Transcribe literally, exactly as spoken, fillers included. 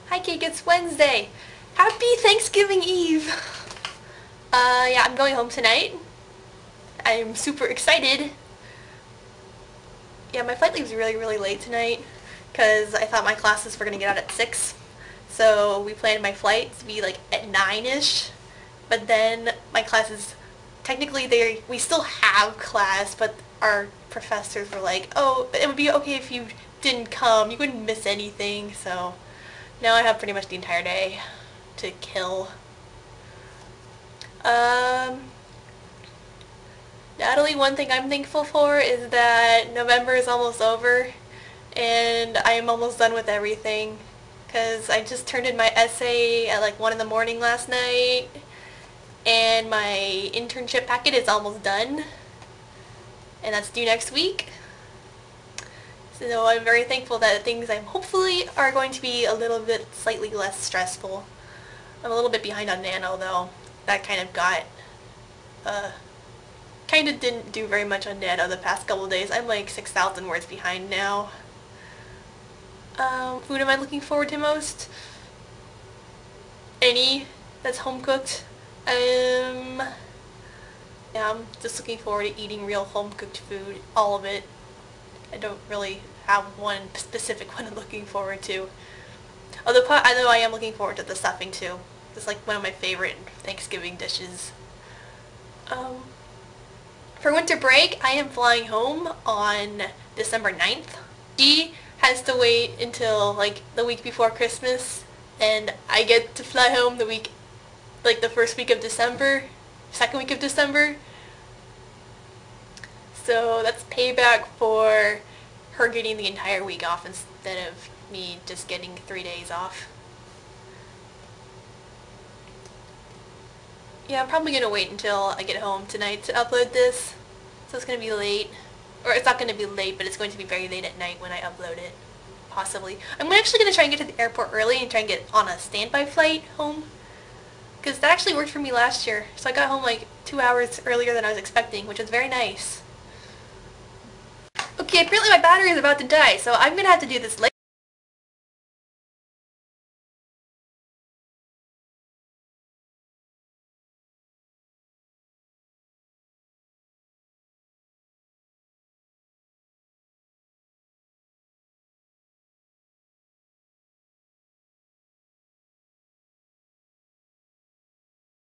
Hi Cake, it's Wednesday. Happy Thanksgiving Eve. Uh, yeah, I'm going home tonight. I'm super excited. Yeah, my flight leaves really, really late tonight because I thought my classes were going to get out at six. So we planned my flight to be like at nine-ish. But then my classes, technically they we still have class, but our professors were like, oh, it would be okay if you didn't come. You wouldn't miss anything. So now I have pretty much the entire day to kill. Um, Natalie, one thing I'm thankful for is that November is almost over and I'm almost done with everything because I just turned in my essay at like one in the morning last night and my internship packet is almost done and that's due next week. So I'm very thankful that things I'm hopefully are going to be a little bit slightly less stressful. I'm a little bit behind on Nano though. That kind of got, uh, kind of didn't do very much on Nano the past couple of days. I'm like six thousand words behind now. Um, food am I looking forward to most? Any that's home cooked. Um, yeah, I'm just looking forward to eating real home cooked food, all of it. I don't really have one specific one I'm looking forward to. Although, although I am looking forward to the stuffing too. It's like one of my favorite Thanksgiving dishes. Um, for winter break, I am flying home on December ninth. She has to wait until like the week before Christmas, and I get to fly home the week, like the first week of December, second week of December. So that's payback for her getting the entire week off instead of me just getting three days off. Yeah, I'm probably going to wait until I get home tonight to upload this. So it's going to be late. Or it's not going to be late, but it's going to be very late at night when I upload it. Possibly. I'm actually going to try and get to the airport early and try and get on a standby flight home. Because that actually worked for me last year. So I got home like two hours earlier than I was expecting, which was very nice. Okay, apparently my battery is about to die, so I'm going to have to do this later.